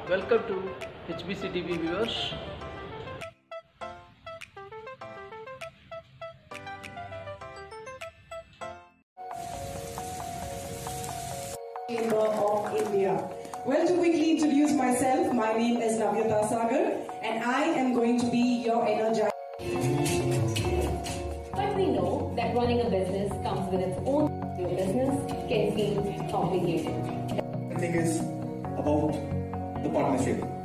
Welcome to HBC TV viewers. Chamber of India. Well, to quickly introduce myself, my name is Navyata Sagar and I am going to be your energizer. But we know that running a business comes with its own. Your business can feel complicated. I think it's about the partnership.